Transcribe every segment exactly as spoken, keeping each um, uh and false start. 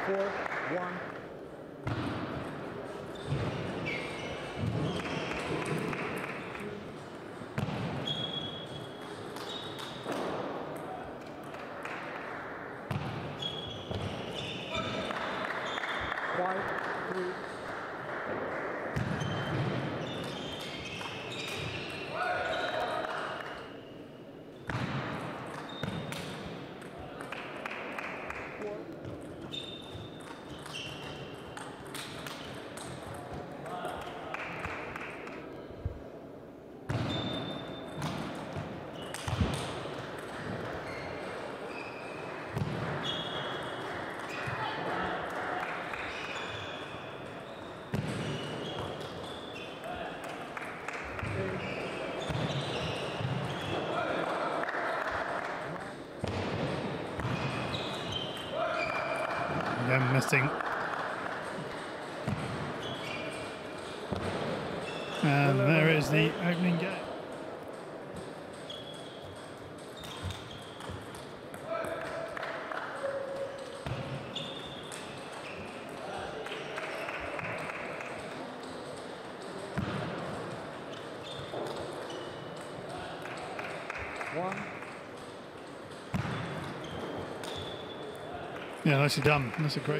four, one. Quiet, three. Again, missing. And there is the opening game. One. Yeah, nicely done. That's a great.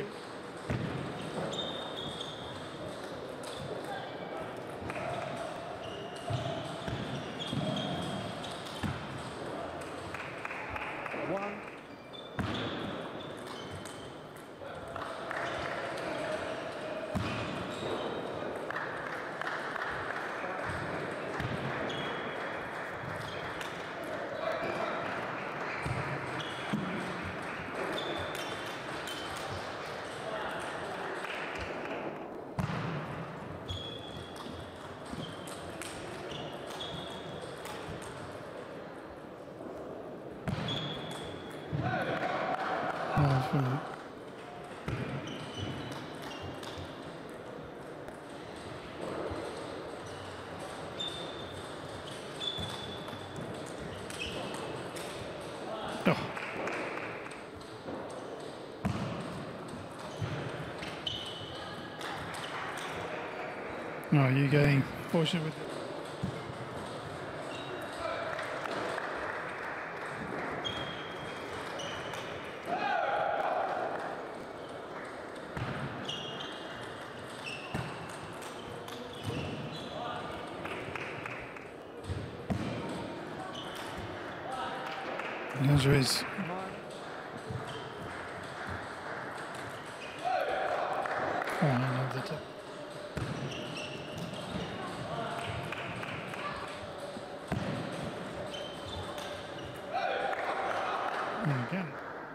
One. Oh, from oh. Oh, you getting fortunate with it? The answer is oh, no, the tip. And again.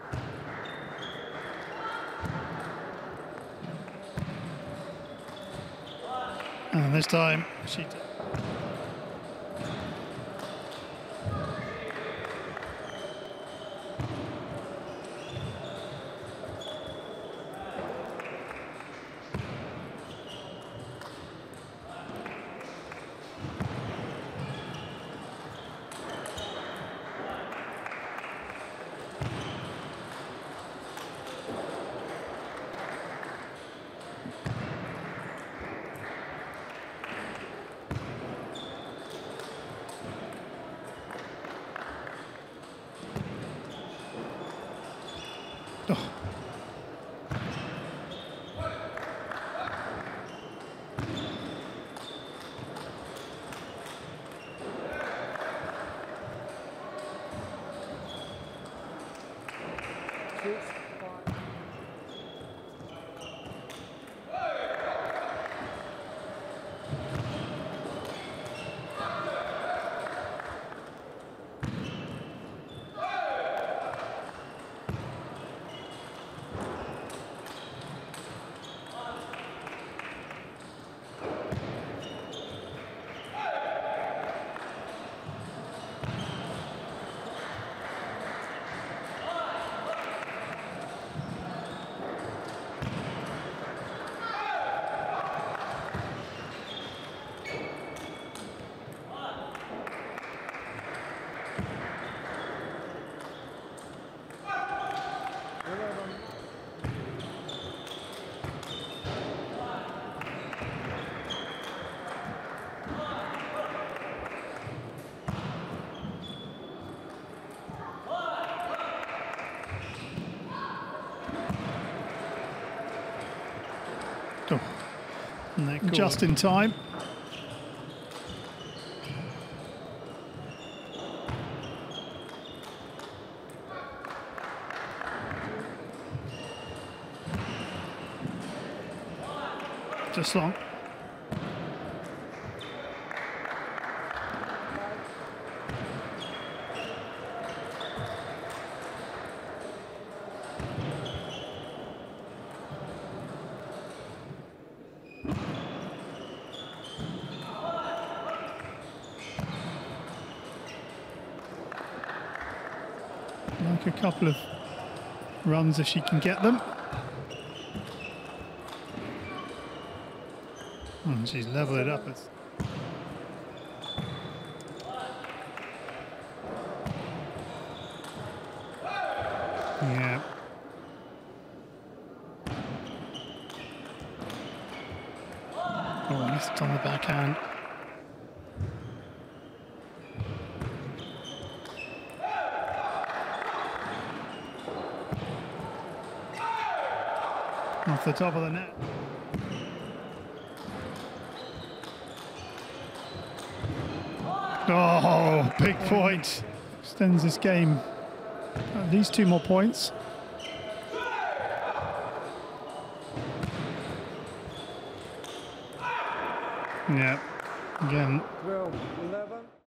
And this time she did. Oh. Six, five. Oh. And they're just in time. Just long. Like a couple of runs if she can get them. And she's leveled it up. It's yeah. Oh, missed on the backhand. Off the top of the net. Oh, big point. Extends this game at least two more points. Yeah, again. twelve eleven.